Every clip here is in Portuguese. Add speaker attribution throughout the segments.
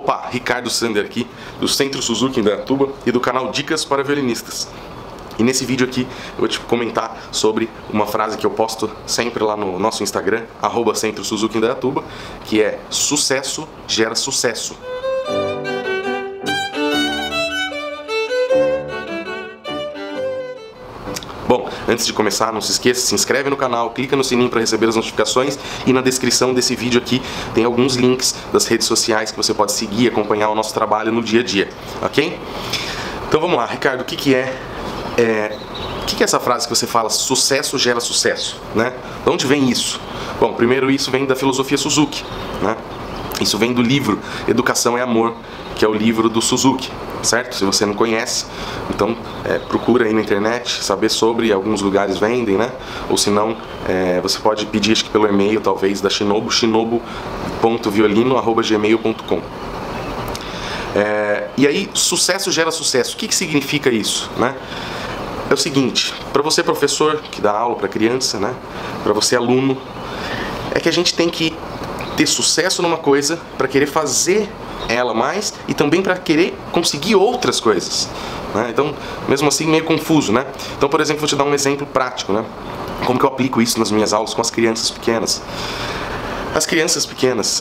Speaker 1: Opa, Ricardo Sander aqui, do Centro Suzuki em Indaiatuba e do canal Dicas para Violinistas. E nesse vídeo aqui eu vou te comentar sobre uma frase que eu posto sempre lá no nosso Instagram, @Centro Suzuki em Indaiatuba, que é: sucesso gera sucesso. Bom, antes de começar, não se esqueça, se inscreve no canal, clica no sininho para receber as notificações e na descrição desse vídeo aqui tem alguns links das redes sociais que você pode seguir e acompanhar o nosso trabalho no dia a dia, ok? Então vamos lá, Ricardo, o que é essa frase que você fala, sucesso gera sucesso, né? De onde vem isso? Bom, primeiro isso vem da filosofia Suzuki, né? Isso vem do livro Educação é Amor, que é o livro do Suzuki, certo? Se você não conhece, então procura aí na internet, saber sobre, alguns lugares vendem, né? Ou se não, você pode pedir, acho que pelo e-mail, talvez, da Shinobu, shinobu.violino@gmail.com. E aí, sucesso gera sucesso. O que significa isso, né? É o seguinte, para você professor que dá aula para criança, né? Para você aluno, é que a gente tem que ter sucesso numa coisa para querer fazer ela mais e também para querer conseguir outras coisas, né? Então, mesmo assim, meio confuso, né? Então, por exemplo, vou te dar um exemplo prático, né? Como que eu aplico isso nas minhas aulas com as crianças pequenas. As crianças pequenas,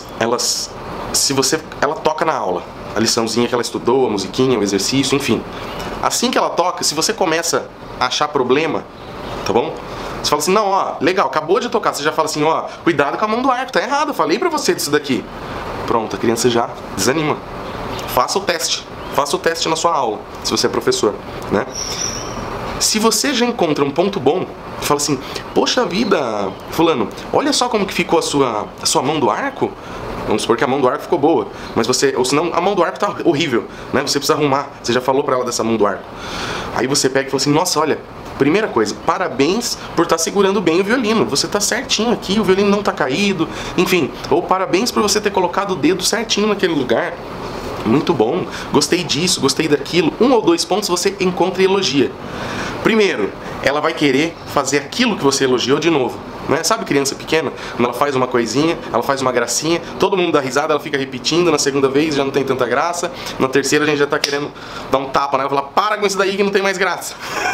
Speaker 1: ela toca na aula, a liçãozinha que ela estudou, a musiquinha, o exercício, enfim. Assim que ela toca, se você começa a achar problema, tá bom? Você fala assim, não, ó, legal, acabou de tocar. Você já fala assim, ó, cuidado com a mão do arco, tá errado, eu falei pra você disso daqui. Pronto, a criança já desanima. Faça o teste na sua aula, se você é professor, né? Se você já encontra um ponto bom, fala assim, poxa vida, fulano, olha só como que ficou a sua mão do arco. Vamos supor que a mão do arco ficou boa, mas ou senão a mão do arco tá horrível, né? Você precisa arrumar, você já falou pra ela dessa mão do arco. Aí você pega e fala assim, nossa, olha, primeira coisa, parabéns por estar segurando bem o violino, você tá certinho aqui, o violino não tá caído, enfim, ou parabéns por você ter colocado o dedo certinho naquele lugar. Muito bom, gostei disso, gostei daquilo. 1 ou 2 pontos você encontra e elogia. Primeiro, ela vai querer fazer aquilo que você elogiou de novo, né? Sabe criança pequena? Quando ela faz uma coisinha, ela faz uma gracinha, todo mundo dá risada, ela fica repetindo, na segunda vez já não tem tanta graça, na terceira a gente já tá querendo dar um tapa, né? Ela fala, para com isso daí que não tem mais graça.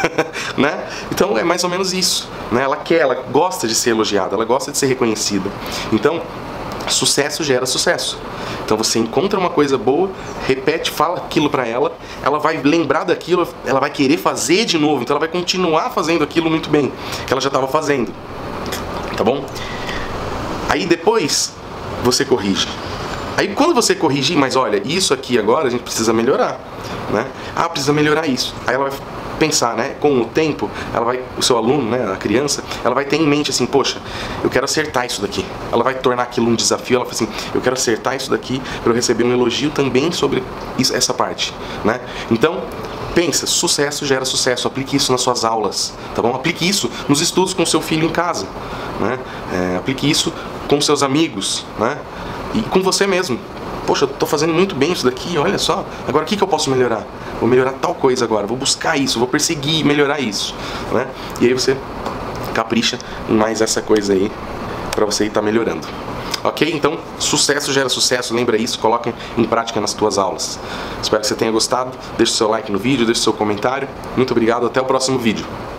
Speaker 1: Né? Então é mais ou menos isso, né? Ela gosta de ser elogiada, ela gosta de ser reconhecida. Então, sucesso gera sucesso. Então você encontra uma coisa boa, repete, fala aquilo pra ela, ela vai lembrar daquilo, ela vai querer fazer de novo, então ela vai continuar fazendo aquilo muito bem, que ela já estava fazendo, tá bom? Aí depois você corrige. Aí quando você corrigir, mas olha, isso aqui agora a gente precisa melhorar, né? Ah, precisa melhorar isso. Aí ela vai pensar, né, com o tempo, o seu aluno, né, a criança, ela vai ter em mente assim, poxa, eu quero acertar isso daqui. Ela vai tornar aquilo um desafio, ela fala assim, eu quero acertar isso daqui para eu receber um elogio também sobre essa parte, né? Então, pensa, sucesso gera sucesso, aplique isso nas suas aulas, tá bom? Aplique isso nos estudos com o seu filho em casa, né? Aplique isso com seus amigos, né? E com você mesmo. Poxa, eu tô fazendo muito bem isso daqui, olha só. Agora o que eu posso melhorar? Vou melhorar tal coisa agora, vou buscar isso, vou perseguir melhorar isso, né? E aí você capricha em mais essa coisa aí pra você estar melhorando. Ok? Então, sucesso gera sucesso, lembra isso, coloca em prática nas tuas aulas. Espero que você tenha gostado, deixe o seu like no vídeo, deixe o seu comentário. Muito obrigado, até o próximo vídeo.